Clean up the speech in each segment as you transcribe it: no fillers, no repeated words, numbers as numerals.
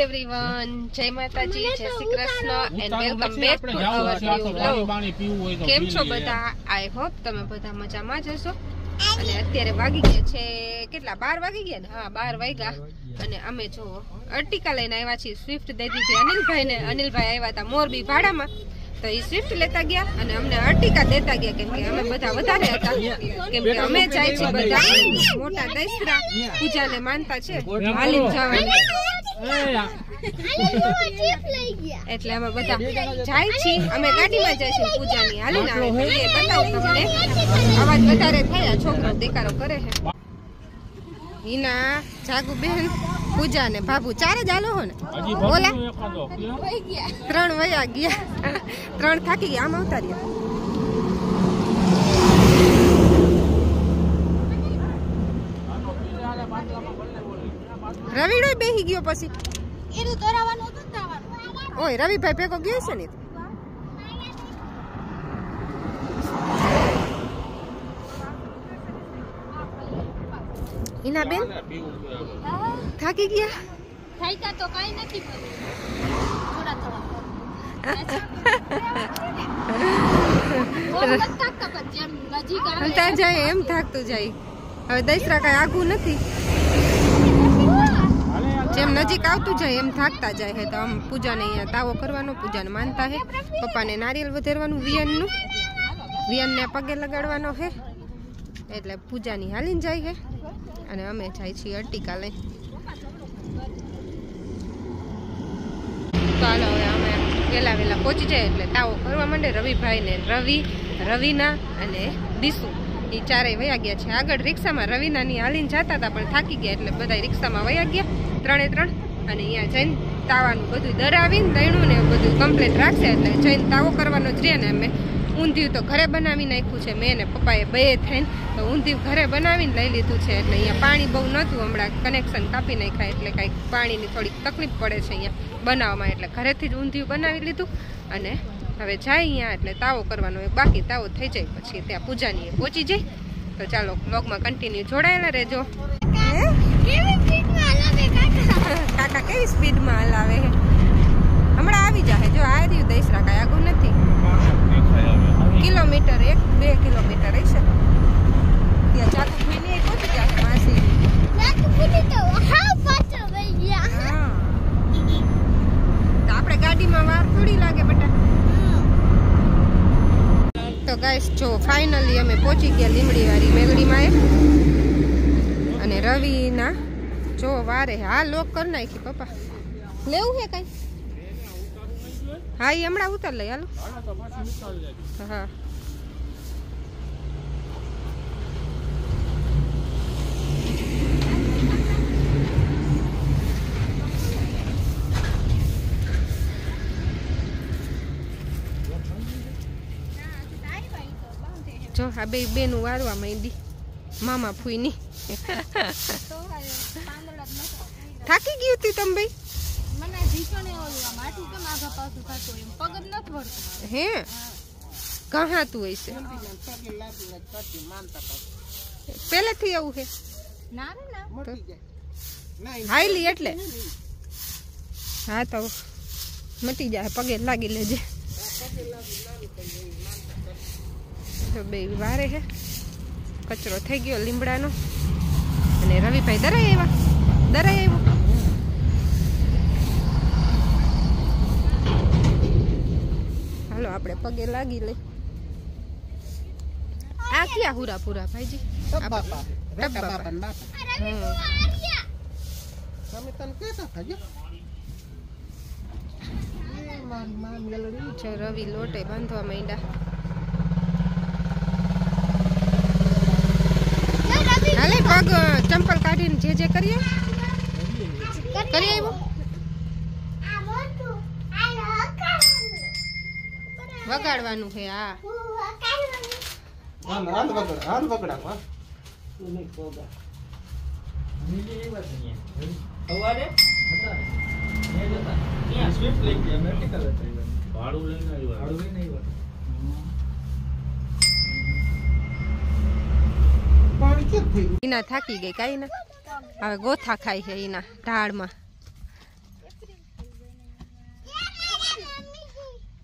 Everyone, जय माताजी, जय Shri Krishna and welcome back to our new vlog. केम छो बधा? आई होप तमे बधा मजामां ज हशो। અને અત્યારે વાગી ગયા છે કેટલા 12 વાગી ગયા ને? હા 12 વાગ્યા અને અમે જો અર્ટિકા લઈને આવ્યા છીએ। સ્વિફ્ટ દઈ દીધી અનિલભાઈને। અનિલભાઈ આવ્યા હતા મોરબી ભાડામાં તો એ સ્વિફ્ટ લેતા ગયા અને અમને અર્ટિકા દેતા ગયા કેમ કે અમે બધા વધારે હતા કેમ કે અમે જાય છે બધા મોટા દસરા પૂજાને માનતા છે હાલીને જવાની એટલે અમે બધા જાય છીએ। અમે ગાડીમાં જાય છે પૂજાની હાલીને આવે એ બતાવું તમને। અવાજ વધારે થાય છોકરો દેકારો કરે છે। હિના જાગુ બેન पूजा ने बाबू चार ज आलो हो ने बोला 3 वया गया 3 थाकी गया। आम उतारिया रविडो बेही गयो पछी एनु तोरावानो હતો તાવાનો। ઓય રવિભાઈ ભેગો ગયો છે ને હિના બેન થાકી ગયા? થાક્યા તો કાઈ નથી થોડા થોડા જાય એમ થાકતું જાય। હવે દસરા કઈ આગું નથી જેમ નજીક આવતું જાય એમ થાકતા જાય છે। તો આમ પૂજાને અહીંયા તાવો કરવાનો પૂજાને માનતા હે। પપ્પાને નારિયેળ વધેરવાનું વિયનને પગે લગાડવાનો હે એટલે પૂજાની હાલીને જાય છે અને અમે જાય છીએ અર્ટિકા લઈ। તો હાલો હવે અમે વેલા પહોંચી જાય એટલે તાવો કરવા માંડે। રવિભાઈ ને રવિના અને દીસુ એ ચારેય વયા ગયા છે આગળ રિક્ષામાં। રવિનાની હાલીને જતા હતા પણ થાકી ગયા એટલે બધા રિક્ષામાં વયા ગયા 3 અને અહીંયા જઈને તાવાનું બધું દરાવીને દહીણું ને બધું કમ્પ્લીટ રાખશે એટલે જઈને તાવો કરવાનો જ રહે ને। અમે ઊંધિયું તો ઘરે બનાવી નાખ્યું છે મેં ને પપ્પાએ બે થઈને તો ઊંધિયું ઘરે બનાવીને લઈ લીધું છે એટલે અહીંયા પાણી બહુ નહોતું હમણાં કનેક્શન કાપી નાખ્યા એટલે કાંઈક પાણીની થોડીક તકલીફ પડે છે અહીંયા બનાવવામાં એટલે ઘરેથી જ ઊંધિયું બનાવી લીધું અને હવે જાય અહીંયા એટલે તાવો કરવાનો એક બાકી તાવો થઈ જાય પછી ત્યાં પૂજાની પહોંચી જાય। તો ચાલો બ્લોગમાં કન્ટિન્યુ જોડાયેલા રહેજો। કાકા કેવી સ્પીડમાં હલાવે હમણાં આવી જાય જો આ રહ્યું દસરા કાંઈ આગું નથી કિલોમીટર 1-2 કિલોમીટર હશે ત્યાં ચાકુ ફીને પહોંચી જાય માસી આપણે ગાડીમાં વાર થોડી લાગે બેટા। તો ગાઈસ જો ફાઇનલી અમે પહોંચી ગયા લીમડી વાળી મેગડીમાં અને રવિના જો વારે હા લોક કરી નાખી પપ્પા લેવું હે કઈ? હા એ હમણાં ઉતાર લઈ હાલો। હા જો આ બે બેનું વારવા માંડી મામા ફૂઈની। થાકી ગયું તું તમે ભાઈ? મને ભીષણ ઓલું માઠું કેમ આગા પાછું થતું એમ પગ જ નથી વળતો હે કહા તું હશે પહેલેથી એવું છે ના રે ના મટી જાય હાઈલી એટલે હા તો મટી જાય પગે લાગી લેજે। તો બે વારે છે કચરો થઈ ગયો લીમડાનો અને રવિભાઈ દરાઈ આવ્યો હાલો આપણે પગે લાગી લઈ। આ ક્યાં હુરા પૂરા ભાઈજી? રવિ લોટે બાંધવા માંડ્યા। હાલે પગ ચંપલ કાઢીને જે કરીએ કરી આવ્યો વગાડવાનું છે। હા ઈના થાકી ગઈ કાઈ ના હવે ગોથા ખાઈ છે ઈના ઢાળમાં।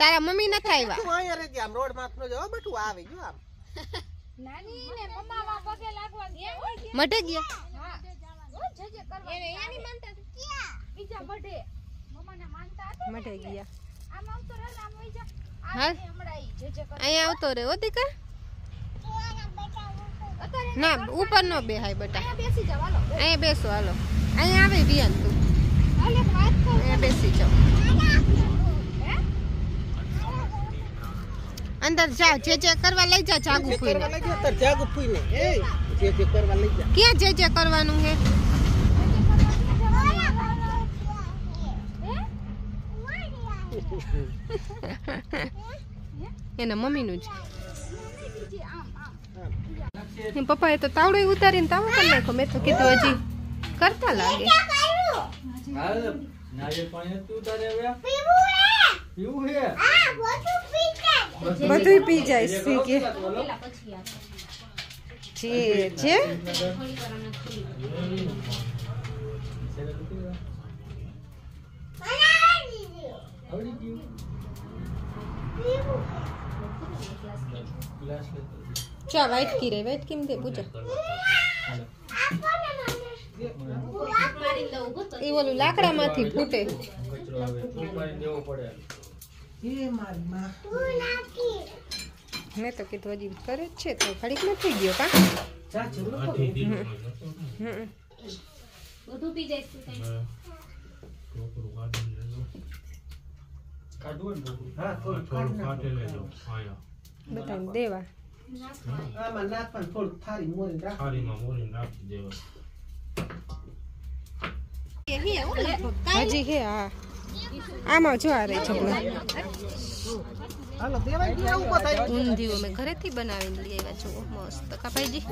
તારા મમ્મી નથી આવ્યા તું અહીંયા રહેજે આમ રોડ માં નો જો બટુ આવી ગયો આમ નાની ને મમ્મા વા પગે લાગવા ગયા મઢે ગયા હા ઓ જજે કરવા એને એની માનતા ક્યાં બીજા મઢે મમ્માને માનતા હતા મઢે ગયા આમ આવતો રહે આમ વઈ જા હા હમણાં જજે કરવા અહીંયા આવતો રે ઓ દીકા ના ઉપર નો બેહાય બટા બેસી જાવ હાલો અહીંયા બેસો હાલો અહીંયા આવે વિયાન તું હાલે વાત કર અહીંયા બેસી જાઓ અંદર જા જે કરવા લઈ જા જાગુ ફૂઈને કરવા લઈ જા તાર જાગુ ફૂઈને એ જે કરવા લઈ જા ક્યાં જે કરવાનું હે એના મમ્મીનું જ પપ્પાએ તો તાવડો ઉતારીને તાવો કરી નાખો મેં તો કીધું હજી કરતા લાગે બધું પી જાય કે જે ચા વાઈટ કી રે વાઈટ કેમ દે પૂજા એ ઓલું લાકડામાંથી ફૂટે મેં તો કીધું હજી કરે જ છે તો ઘડીક નથી ગયો કા બધું પી જાય બતાવી દેવા આમાં નાખવાનું થોડું થારી મોરીને રાખ હજી હે હા આમાં જો આ રહી છોકરા હાલો દેવાય કે આવું થાય ઊંધિયું અમે ઘરેથી બનાવીને લઈ આવ્યા છો મસ્ત કાપાઈજી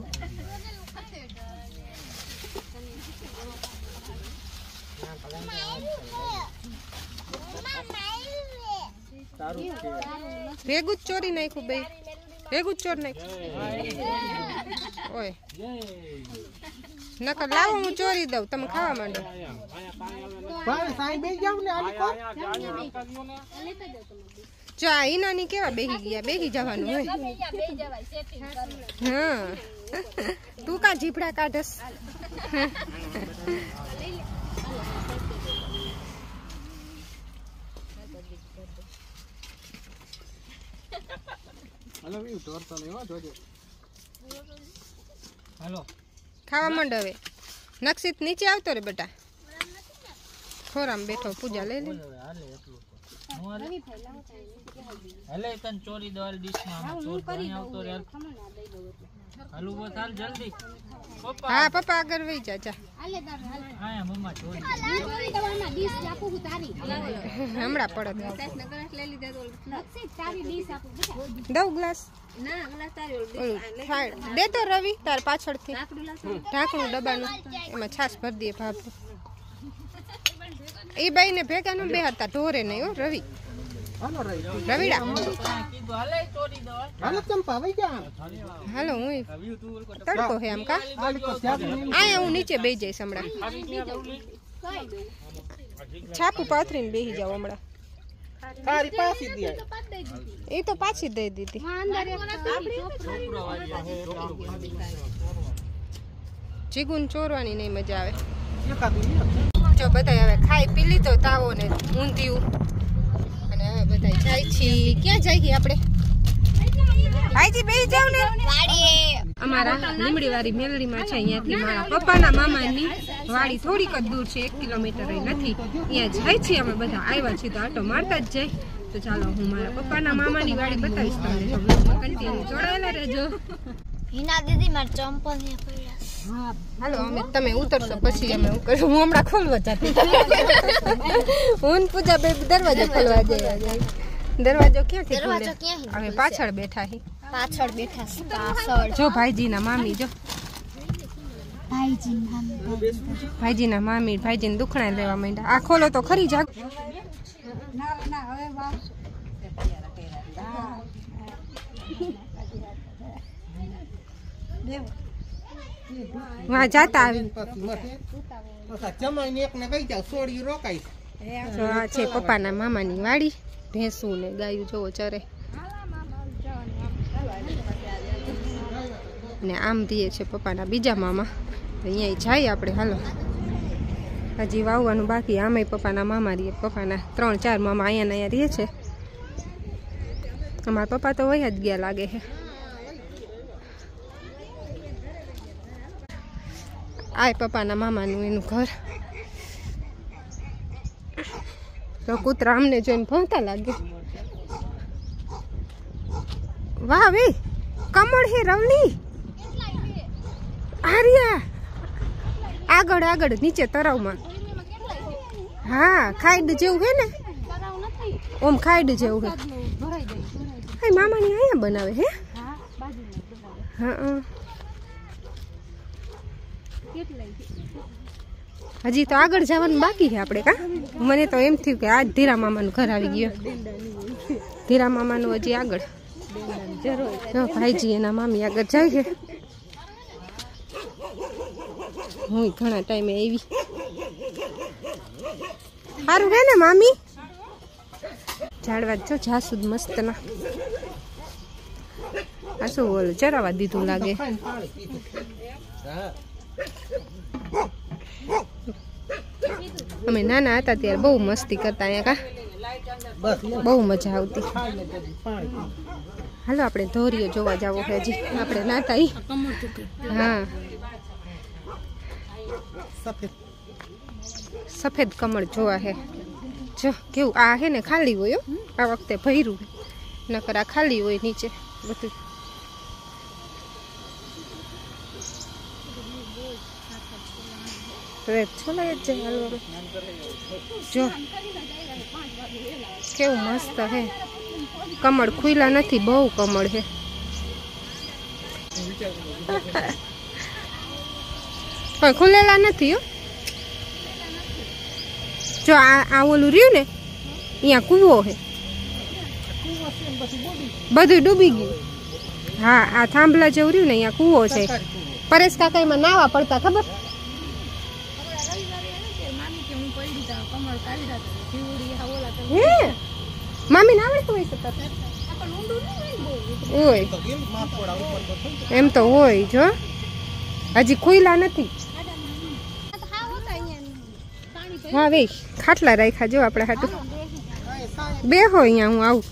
ભેગું જ ચોરી નાખ્યું બે ભેગું જ ચોર નાખ્યું ઓય નકર લાવો હું ચોરી દઉં તમે ખાવા માંડો ભાઈ સાઈ બે જાવ ને આલી કો જો આ ઈનાની કેવા બેહી ગયા બેહી જવાનું હોય હા તું કા જીભડા કાઢસ હાલો વી ઢોર તો લેવા જોજો હાલો ખાવા માંડ હવે નક્ષિત નીચે આવતો રે બેટા ખોરામ બેઠો પૂજા લઈ લે હલે તન ચોરી દવાલ ડીશ માં ચોર કરી આવતો રે હાલો બસ હાલ જલ્દી પપ્પા હા પપ્પા આગળ વઈ જા જા હાલે તાર હાલ આયા મમ્મા ચોરી ચોરી દવાના ડીશ આપું હું તારી હમણાં પડત લઈ લીધા તો નક્ષી તારી ડીશ આપું દઉં ગ્લાસ ના ગ્લાસ તારી ઓલું થાળ દે તો રવિ તાર પાછળથી ઢાંકણું ડબ્બાનું એમાં છાશ ભરી દે ભાભ એ બાઈ ને ભેગા નો બે હતા ઢોરે નહીં હો રવિ હાલો રહી રવિડા કીધું હાલે ચોરી દવાલ હાલો ચંપા વઈ જા હાલો હું તડકો હે આમ કા આલી કો જાગ આયા હું નીચે બેહી જઈશ હમણાં છાપું પાથરીને બેહી જાવ હમણાં તારી પાસી દે એ તો પાછી દઈ દીધી જીગુન ચોરવાની નહીં મજા આવે જો બધા હવે ખાઈ પી લીધો તાવો ને ઊંધિયું અને હવે બધા જાય છીએ ક્યાં જાય છીએ આપણે ભાઈજી બેસી જાવ ને અમારા લીમડી વાળી મેલડીમાં છે અહીંયાથી મારા પપ્પાના મામાની વાડી થોડીક જ દૂર છે 1 કિલોમીટર નથી અહીંયા જાય છીએ અમે બધા આવ્યા છીએ તો આટો મારતા જ જાય તો ચાલો હું મારા પપ્પાના મામાની વાડી બતાવીશ તમને તો બ્લોગમાં કન્ટિન્યુ જોડાયેલા રહેજો હિના દીદી માર ચંપલ ને પડ્યા હા હાલો અમે તમે ઉતરશો પછી અમે હું હમણાં ખોલવા જતી હું પૂજા બે દરવાજો ખોલવા જઈએ દરવાજો ક્યાંથી ખોલે અમે પાછળ બેઠા હી પાછળ બેઠા છે પાછળ જો ભાઈજીના મામી જો ભાઈજીના મામી ભાઈજીને દુખણા લેવા માંડ્યા આ ખોલો તો ખરી જાગ વાં જાતા આવી જમાઈને એકને કહી જાવ સોડી રોકાઈ તો આ છે પપ્પાના મામાની વાડી, ભેંસું ને ગાયું જોવો ચરે. ને આમ દીએ છે પપ્પાના બીજા મામા. તો અહીંયા જાય આપણે, હાલો. હજી વાવવાનું બાકી. આમે પપ્પાના મામા રહીએ, પપ્પાના 3-4 મામા અહીંયા રહીએ છે. અમારા પપ્પા તો વહી જ ગયા લાગે છે. આ પપ્પાના મામાનું એનું ઘર. તો કૂતરા અમને જોઈને ભણતા લાગે. વાહ વે કમળ હે રવલી. આર્યા આગળ આગળ નીચે તરાવમાં. હા ખાઈડ જેવું હે ને, ઓમ ખાઈડ જેવું હે. હા મામાની અહીંયા બનાવે હે. હા હજી તો આગળ જવાનું બાકી છે આપણે. કા મને તો એમ થયું કે આજ ધીરા મામાનું ઘર આવી ગયું. ધીરા મામાનું હજી આગળ. ભાઈજી એના મામી આગળ જાય છે. હું ઘણા ટાઈમે આવી. સારું હે ને મામી? ઝાડવા જો જાસૂદ મસ્ત ના. આ શું ઓલું ચરાવા દીધું લાગે. અમે નાના હતા ત્યારે બહુ મસ્તી કરતા અહીંયા. કા બહુ મજા આવતી. હાલો આપણે ધોરીઓ જોવા જાવો છે. હજી આપણે નાતા. હા સફેદ કમળ જોવા હે. જો કેવું આ હે ને ખાલી હોય. આ વખતે ભર્યું નકર આ ખાલી હોય નીચે બધું. છોલાય જ જાય હાલવા. જો કેવું મસ્ત હે. કમળ ખુલ્લા નથી, બહુ કમળ હે. પણ ખુલેલા નથી હો. જો આ ઓલું રહ્યું ને અહીંયા કૂવો હે, બધું ડૂબી ગયું. હા આ થાંભલા જેવું રહ્યું ને અહીંયા કૂવો છે. પરેશ કાકા એમાં નાવા પડતા ખબર. હે મામી ને આવડતું હોય સતત હોય એમ તો હોય. જો હજી ખુલ્લા નથી. હા ભાઈ ખાટલા રાખ્યા જો આપણે હાટું. બે હોય અહીંયા હું આવું.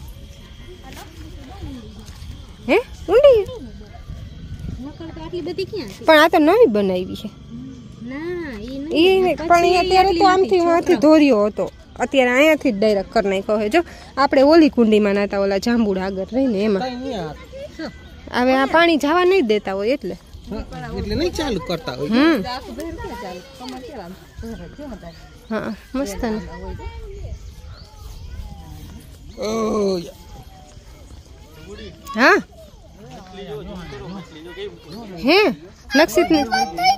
હે ઊંડી પણ આ તો નવી બનાવી છે. પણ અત્યારે તો આમથી ધોર્યો હતો. અત્યારે અહીંયાથી જ ડાયરેક્ટ કરી નાખ્યો છે. જો આપણે ઓલી કુંડીમાં નાતા ઓલા જાંબુડા આગળ રહીને એમાં. હવે આ પાણી જવા નહીં દેતા હોય એટલે નહીં ચાલુ કરતા હોય. હા મસ્ત ને. હા હે લક્ષિત ને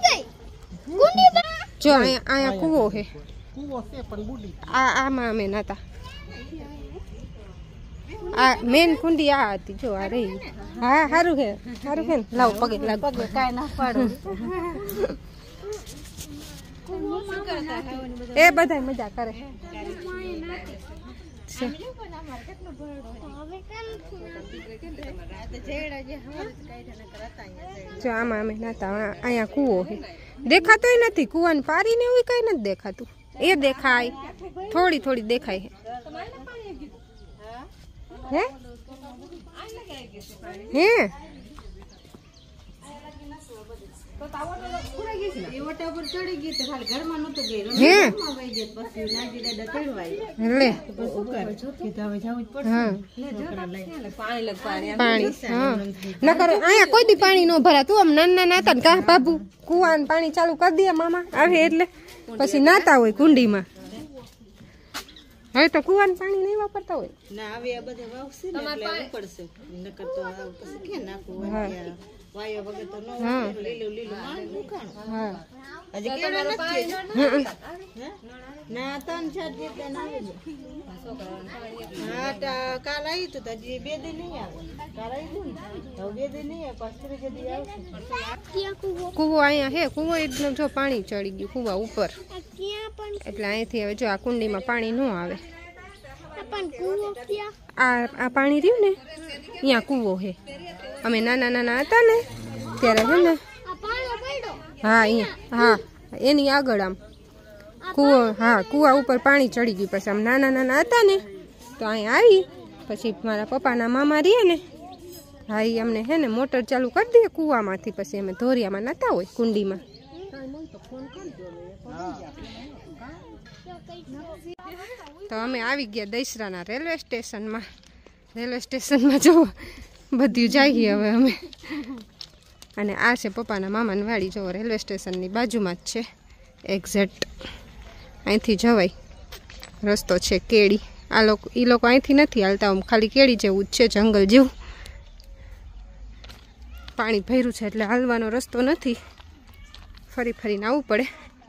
જો અહીંયા કૂવો હે. આમાં અમે નતા. આ મેન કુંડી આ હતી. જો આ રહી. હા સારું છે, સારું છે ને. લાવ પગે લાગ. કાંઈ ના પાડું. એ બધા મજા કરે. જો આમાં અમે નાતા. અહીંયા કૂવો છે. દેખાતોય નથી. કૂવાની પારી ને એવું કઈ નથી દેખાતું. એ દેખાય થોડી થોડી દેખાય હે. હે અહીંયા કોઈ દી પાણી ન ભરાતું. આમ નાના નાતા ને કા બાબુ કુવાનું પાણી ચાલુ કરી દે મામા આવે એટલે પછી નાતા હોય કુંડીમાં. હવે તો કુવાનું પાણી નહીં વાપરતા હોય. વાયો વગર તો ન હા લીલું લીલું માણ દુખાણું હા હજી કેળા નથી ના 3-4 જેટલા ના આવે હા કાલ આવી તો હજી 2 દી નહીં આવે કાલ આવી ને હવે 2 દી નહીં આવે પાછળ જદી આવશે કૂવો અહીંયા હે કૂવો એકદમ જો પાણી ચડી ગયું કૂવા ઉપર એટલે અહીંથી હવે જો આ કુંડીમાં પાણી ન આવે આ પાણી રહ્યું ને અહીંયા કૂવો હે અમે નાના નાના હતા ને ત્યારે હે ને હા અહીંયા હા એની આગળ આમ કૂવો હા કૂવા ઉપર પાણી ચડી ગયું પછી આમ નાના નાના હતા ને તો અહીંયા આવી પછી મારા પપ્પાના મામા રહીએ ને હા એ અમને હે ને મોટર ચાલુ કરી દઈએ કૂવામાંથી પછી અમે ધોરિયામાં નતા હોય કુંડીમાં તો અમે આવી ગયા દહીસરાના રેલવે સ્ટેશનમાં જો બધું જઈએ હવે અમે અને આ છે પપ્પાના મામાની વાડી જો રેલવે સ્ટેશનની બાજુમાં જ છે એક્ઝેક્ટ અહીંથી જવાય રસ્તો છે કેળી એ લોકો અહીંથી નથી હાલતા ખાલી કેળી જેવું જ છે જંગલ જેવું પાણી ભર્યું છે એટલે હાલવાનો રસ્તો નથી ફરી ફરીને આવવું પડે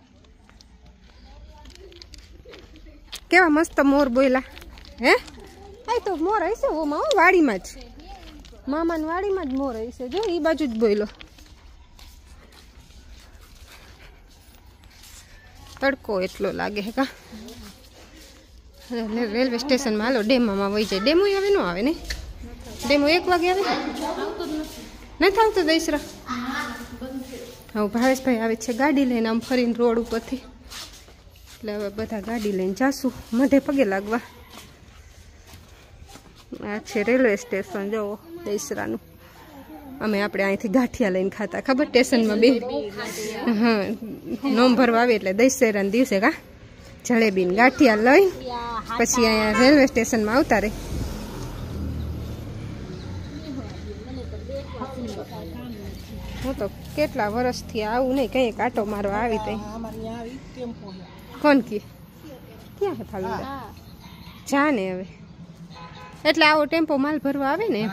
કેવા મસ્ત મોર બોયલા હે આ તો મોર હશે ઓમાં વાડીમાં જ મામાની વાડીમાં જ મોર હશે જો એ બાજુ જ બોયલો તડકો એટલો લાગે હે કા રેલવે સ્ટેશનમાં હાલો ડેમોમાં વહી જાય ડેમો હવે ન આવે ને ડેમો 1 વાગે આવે નથી આવતો દહીસરા હવે ભાવેશભાઈ આવે છે ગાડી લઈને આમ ફરીને રોડ ઉપરથી એટલે હવે બધા ગાડી લઈને જાશું મધે પગે લાગવા આ છે રેલવે સ્ટેશન જુઓ દહીસરાનું અમે આપણે અહીંથી ગાંઠિયા લઈને ખાતા ખબર સ્ટેશનમાં બે હા નોમ ભરવા આવે એટલે દહીસરાના દિવસે કા જલેબીને ગાંઠિયા લઈ પછી અહીંયા રેલવે સ્ટેશનમાં આવતા રહે હું તો કેટલા વર્ષથી આવું નહીં કંઈ કાંટો મારવા આવી તઈ કોણ કી ક્યાં હે ફાલુદા જા ને હવે એટલે આવો ટેમ્પો માલ ભરવા આવે ને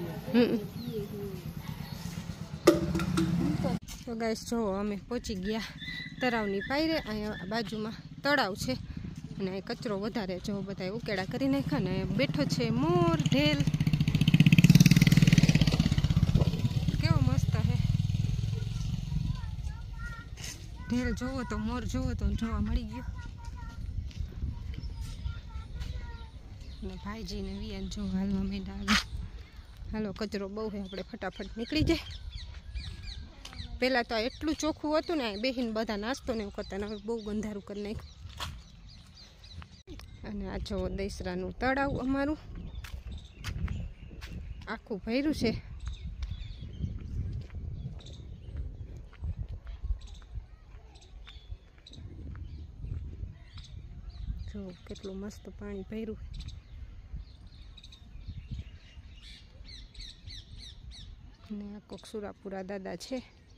તો ગાઈસ જો અમે પહોંચી ગયા તળાવની પાયરે અહીંયા બાજુમાં તળાવ છે અને અહીં કચરો વધારે જો બધા ઉકેડા કરી નાખ્યા ને બેઠો છે મોર ઢેલ કેવો મસ્ત હે ઢેલ જોવો તો મોર જોવો તો જોવા મળી ગયો અને ભાઈજી ને વિયાન જો હાલવા માંડ્યા આગળ હાલો કચરો બહુ હે આપણે ફટાફટ નીકળી જાય પહેલાં તો એટલું ચોખ્ખું હતું ને બેહીને બધા નાસ્તો ને એવું કરતા ને હવે બહુ ગંધારું કરી નાખ્યું અને આ જો દહીસરાનું તળાવ અમારું આખું ભર્યું છે જો કેટલું મસ્ત પાણી ભર્યું અને આ કોક સુરાપુરા દાદા છે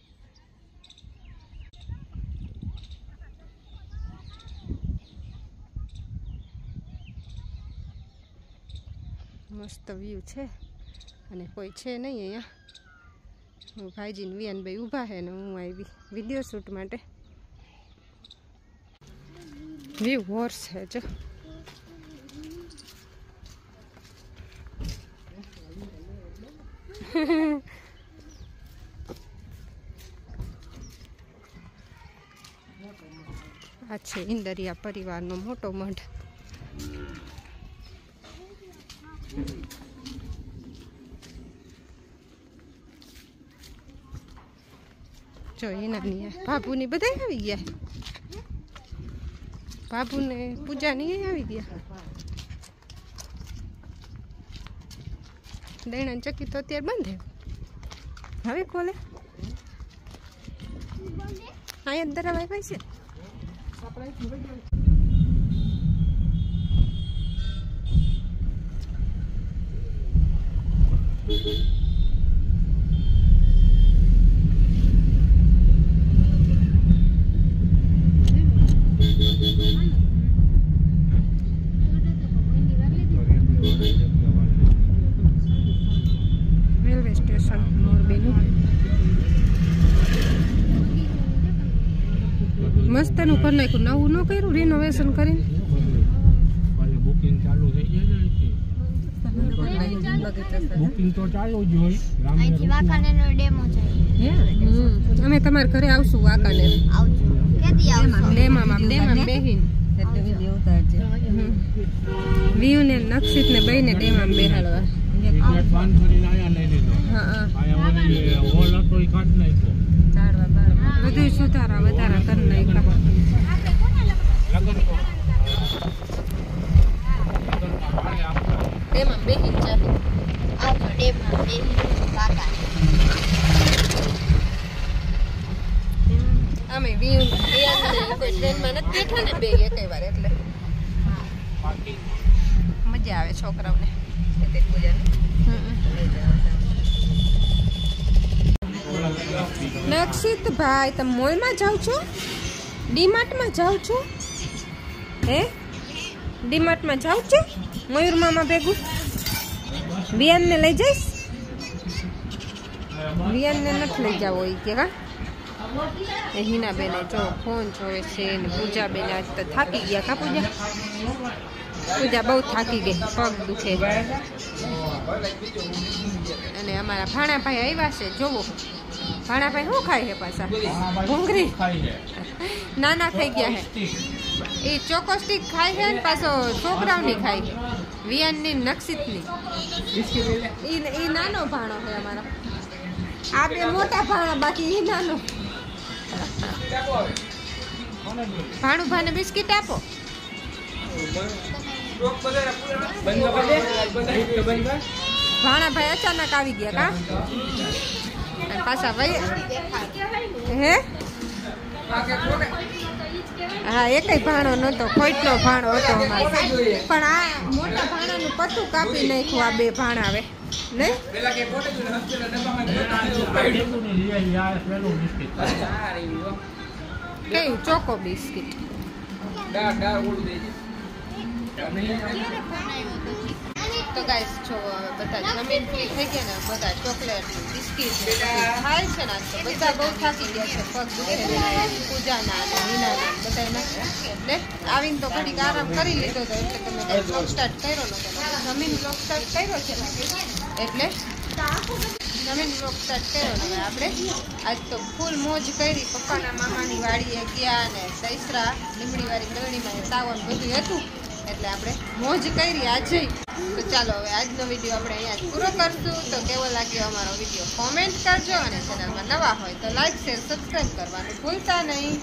મસ્ત વ્યૂ છે અને કોઈ છે નહીં અહીંયા ભાઈજી ને વિયાનભાઈ ઊભા છે ને હું આવી વિડીયો શૂટ માટે વ્યૂ હોર્સ છે જો આ છે ઇન્દરિયા પરિવારનો મોટો મઢ જો એના બાબુની બધા આવી ગયા બાબુને પૂજાની આવી ગયા દૈણા ચક્કી તો અત્યારે બંધ હવે ખોલે અહીંયા દરાવાય ભાઈ છે રેલવે સ્ટેશન મોરબીનું રસ્તાનું કરી નાખ્યું, નવું ન કર્યું રિનોવેશન કરીને. બુકિંગ ચાલુ થઈ જાય છે. બુકિંગ તો ચાલુ જ હોય. અહીંથી વાંકાનેરનો ડેમો જાય. અમે તમારા ઘરે આવશું વાંકાનેર. આવજો. કેદી આવશો? ડેમામાં બેહીન વ્યૂ ને નક્ષિત ને બેને ડેમામાં બેહાડવા. ટિકિટ બંધ કરીને આયા લઈ લીધો. હા આયા ઓલી હોલ હતો ઈ કાઢ નાખ્યો. બધું સુધારા વધારા કરી નાખ્યા. ડેમાં બેહીન જાય. આવજો ડેમમાં બેસી વાંકાનેર. અમે વ્યૂ કોઈ ટ્રેનમાં નથી બેઠા ને બે એકેય વાર એટલે મજા આવે છોકરાઓને. નક્ષિત ભાઈ તમે મોલમાં જાઓ છો? ડીમાર્ટમાં જાઓ છો? હે ડીમાર્ટમાં જાઓ છો? મયુર મામા ભેગું વિયાનને લઈ જઈશ? વિયાનને નથી લઈ જાવ હોય કે હા. હિના બેને જો ફોન જોવે છે ને પૂજા બેન આજ તો થાકી ગયા. કા પૂજા? પૂજા બહુ થાકી ગઈ, પગ દુખે. અને અમારા ભાણાભાઈ આવ્યા છે. જોવો ભાણાભાઈ શું ખાય છે પાછા? ભૂંગળી નાના થઈ ગયા છે. એ ચોકો સ્ટીક ખાય છે ને પાછો છોકરાઓની ખાય છે. વિયાનની નક્ષિતની. એ નાનો ભાણો છે અમારો. આ બે મોટા ભાણા, બાકી એ નાનો. ભાણું ભાને બિસ્કિટ આપો. ભાણાભાઈ અચાનક આવી ગયા કા? અને પાછા ભાઈ હે હા એકય ભાણો નતો, ખોટનો ભાણો હતો અમારો. પણ આ મોટા ભાણાનું પતું કાપી નાખ્યું આ બે ભાણા હવે નહીં. કયું ચોકો બિસ્કિટ? તો ગાઈસ જો બધા જમીન ફ્રી થઈ ગયા ને, બધા ચોકલેટ બિસ્કિટ ખાય છે ને. તો બધા બહુ થાકી ગયા છે, પગ દુખે. પૂજાના અને હિનાના બધાના. એટલે આવીને તો ઘડીક આરામ કરી લીધો હતો. એટલે તમે બ્લોગ સ્ટાર્ટ કર્યો નતો. જમીન બ્લોગ સ્ટાર્ટ કર્યો છે એટલે જમીન બ્લોગ સ્ટાર્ટ કર્યો ને. આપણે આજ તો ફૂલ મોજ કરી. પપ્પાના મામાની વાડીએ ગયા ને દહીસરા લીમડીવાળી ગળણીમાં તાવન બધું હતું. એટલે આપણે મોજ કરી આજે. તો ચાલો હવે આજનો વિડીયો આપણે અહીંયા જ પૂરો કરશું. તો કેવો લાગ્યો અમારો વિડીયો કોમેન્ટ કરજો. અને ચેનલમાં નવા હોય તો લાઈક શેર સબસ્ક્રાઈબ કરવાનું ભૂલતા નહીં.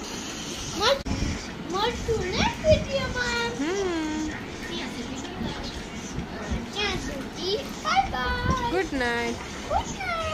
મળશું નેક્સ્ટ વિડીયોમાં. ત્યાં સુધી bye bye. Good night. Good night.